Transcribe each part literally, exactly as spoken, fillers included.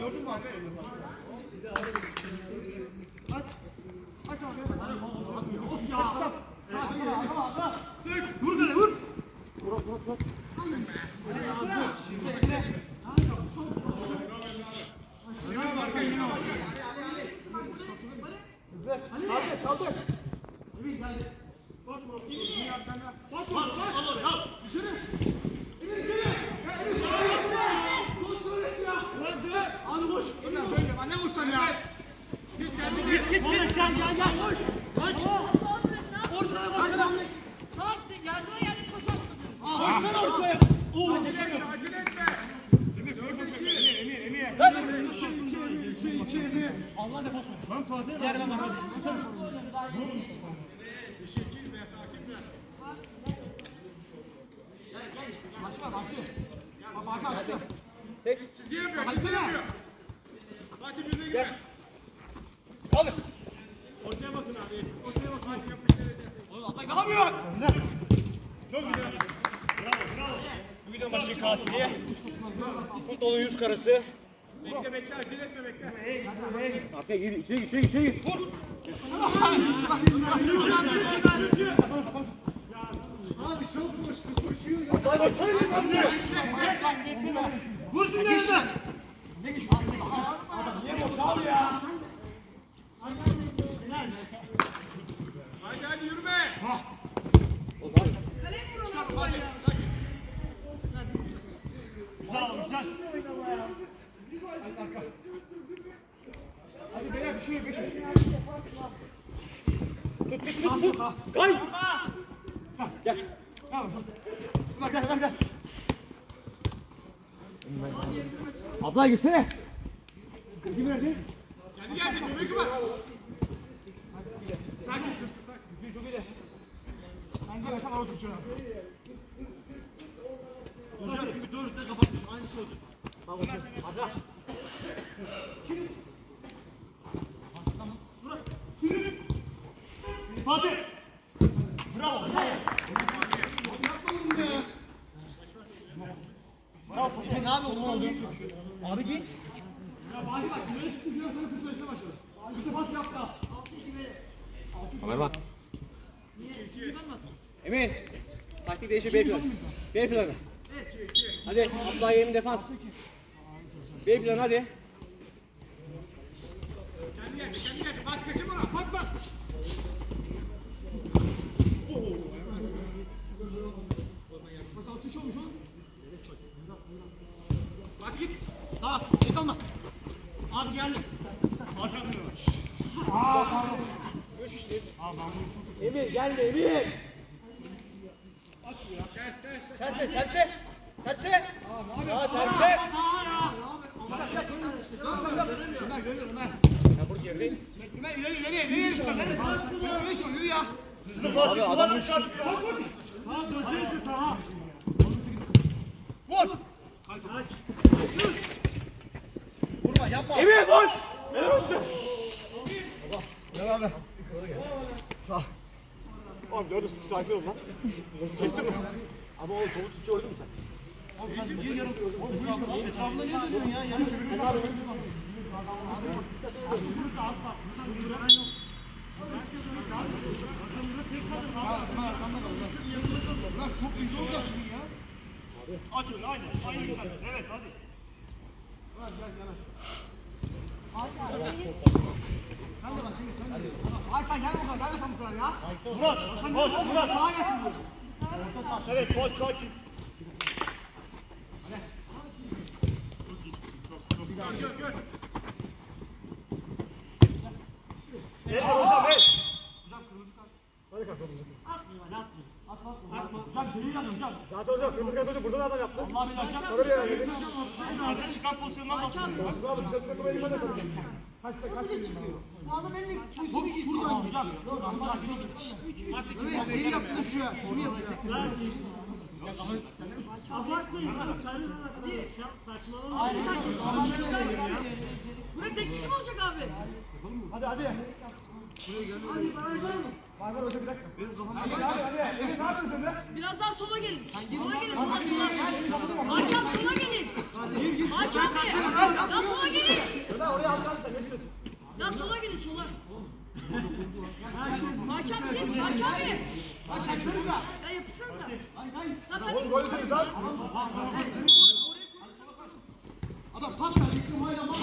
Gördün mü abi? Aç. Aç abi. Of ya. Sık. Vur böyle vur. Vur vur vur. Hızlı. Kaldır kaldır. Emin geldi. Bas bas. Bas bas. Bas bas. Dışarı. Emin içeri. Kontrol et ya. Hadi koş. Ömer böyle. Ne koşsan ya? Git git git git. Gel gel gel. Koş. Kaç. Ortaya koş. Saat geldiği yerde pas at. Koşsana ortaya. Oo. Acele etme. Acele etme. Emir Emir Emir. Emir. iki iki iki. Allah da basma. Lan Fatih. Gel lan. Teşekkür be sakin be. Gel gel işte. Açma Fatih. Bak Fatih açtı. Tek çizgi yapıyor. Çizgi yapıyor. Fatih birine gel. Hadi. Ortaya bakın abi. Ortaya bakın. Fatih yapıştır. Oğlum Atay ne yapıyor? Çok güzel. Bravo bravo. Bu video maçın katili. Futbolun yüz karası. Bekle bekle acele etme bekle. Arkaya gir içeri içeri içeri gir. Vur. Abi çok koştu koşuyor ya. Atay basayım abi. Vur şunu önüne. Ne geçiyor? Adam niye boşal ya? Haydi hadi yürüme. Ha. Çıkar hadi. Güzel güzel. Hadi beyler bir şey yok. Tut tut tut tut. Kay. Gel. Gel gel gel gel. Abla gitsene. Kim verdi? Geldi gelecek göbeği var. Sakin kız kız sakin. Çok iyi. Sen gel sen otur şuna. Hocam çünkü dörtte kapatmış. Aynısı olacak. Tamam. Abla. Fatih. Bravo. Bravo. Sen ne yapıyorsun oğlum? Abi git. Ya Fatih bak böyle çıktı biraz sonra kurtarışına başladı. Üstü pas yaptı. Ömer bak. Emin. Taktik değişiyor B planı. B planı. Hadi Abdullah Yemin defans. B planı hadi. Kendi gelecek, kendi gelecek. Fatih kaçırma ona. Bak bak. Bak altı üç olmuş oğlum. Fatih git. Tamam, git olma. Abi geldim. Arkamda var. Aa, pardon. Görüşürüz. Emir gelme Emir. Aç ya. Ters ters. Terse terse. Terse. Aa terse. Ömer görüyor Ömer. Ya buraya geri. Ömer ileri ileri. Nereye istiyorsun? Nereye? Nereye istiyorsun? Yürü ya. Hızlı Fatih. Ulan üç at. Tamam döneceğiz tamam. Vur. Kaç kaç. Vurma yapma. Emir gol. Helal olsun. Devam et. Sağ. Oğlum gördün sakin ol lan. Çektin mi? Ama o çoğu tutuyor gördün mü sen? Oğlum sen niye yarım? Oğlum etrafına niye dönüyorsun ya? Yarım çevirin. Çok güzel olacak şimdi ya. Aç onu aynen. Aynen güzel. Evet hadi. Gel gel gel. Sen de bak sen de. Ay sen gel bakalım. Gel sen bu kadar ya. Murat. Boş Murat. Sağa gelsin. Evet boş sakin. Gör gör gör. Evet hocam evet. Hocam kırmızı kart. Hadi kalkalım. Atmıyor lan atmıyor. Atma atma. Hocam geri geldi hocam. Zaten hocam kırmızı kart hocam burada adam yaptı. Allah bilir hocam. Sarı bir yerden. Maça çıkan pozisyondan bahsediyoruz. Bu adam elini çok şuradan hocam. Evet, iyi yaptın şu ya. Şunu yapacak. Abartmayın. Saçmalama. Buraya tek kişi mi olacak abi? Hadi hadi. Hadi bana ver mi? Var var hocam bir dakika. Benim kafamda. Hadi hadi hadi. Evet ne yapıyorsun ya? Biraz daha sola gelin. Sola gelin, sola sola. Hakem sola gelin. Hakem Bey. Daha sola gelin. Herkes bir Hakem sıkıntı. geç, hakem abi. Bak kaçırırsa. Ya yapışsanıza. Hayır hayır. Lan sen Oğlum gol atıyoruz lan. Adam pas ver. Yıkım hayla bak.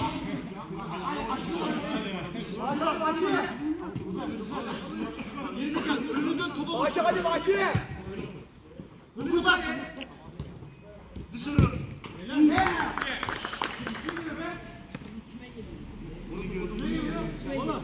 Hadi Baki. Gerizekalı. Önünü dön topa bak. Baki hadi Baki. Önünü bak. Dışarı. Oğlum.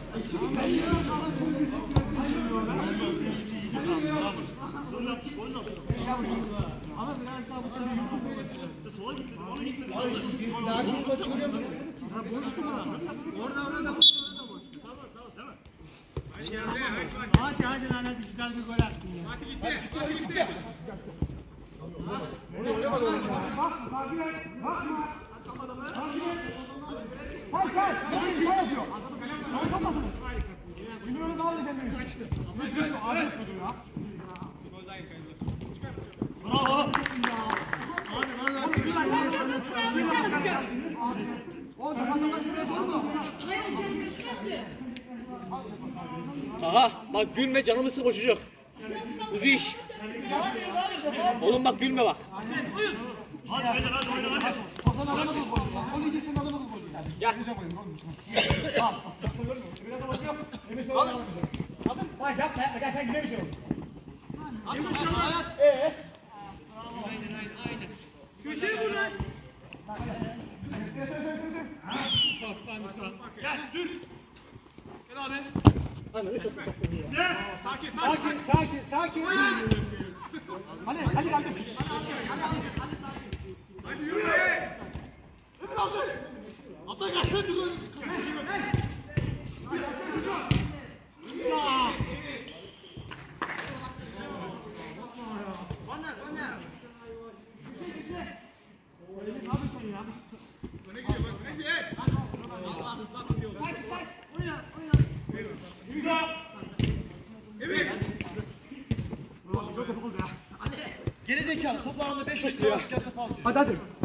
Son yaptık, gol yaptık. Ama biraz daha bu tarafa olması lazım. Sola gitmedi, ona gitmedi. Daha kim koşu biliyor musun? Ha boştu orada. Orada orada da boş. Orada da boş. Tamam, tamam, değil mi? Hadi hadi lan hadi güzel bir gol attın ya. Hadi gitti. Hadi gitti. Hadi gitti. Bravo. Aha bak gülme canımı sıkma çocuk. Uzu iş. Oğlum bak gülme bak. Hadi beyler, hadi oyna, hadi. Hasan adama da gol. Gol yiyeceksen adama da gol. Gel. Bak yap, gel sen gidelim şimdi. Gel sür. Gel abi. Sakin sakin. Sakin, sakin, sakin. Hadi hadi geldim. Hadi yürü. Ömür aldı. Abla gelsene dur. Ya. Çok kapı oldu ya. Gerizekalı toplarında beş yüz lira top aldı. Hadi hadi.